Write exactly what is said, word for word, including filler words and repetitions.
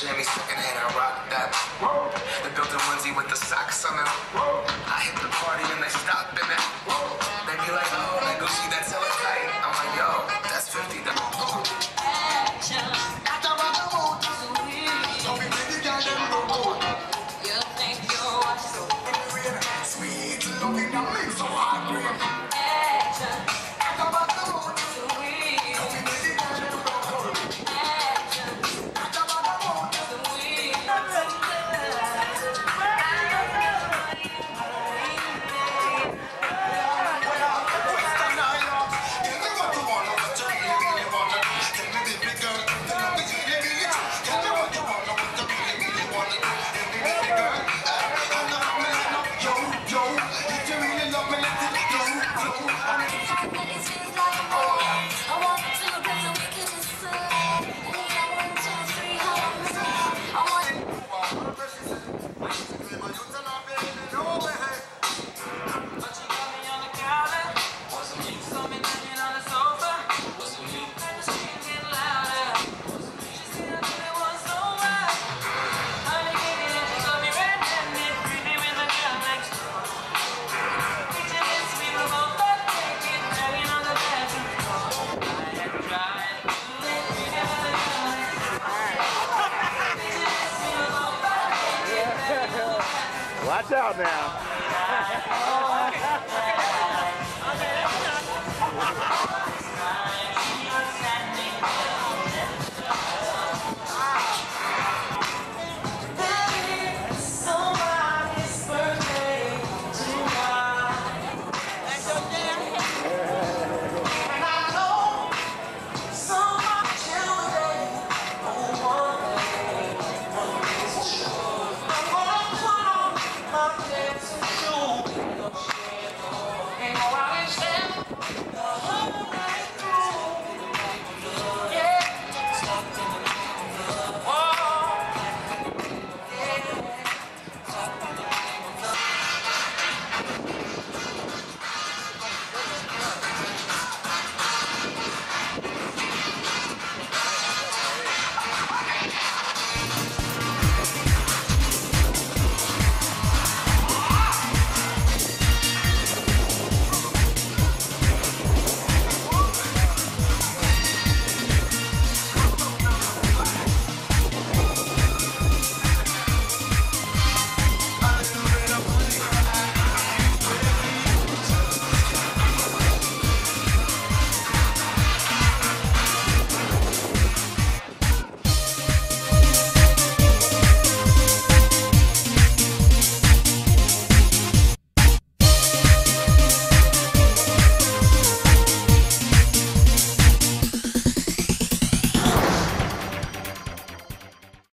jammy secondhand, I rock that. The built-in onesie with the socks on them. I hit the party and they stop in it. They be like, oh, that Gucci, that's hella tight. I'm like, yo, that's fifty dollars. You think you're so sweet, looking at me so hungry. action. Watch out now.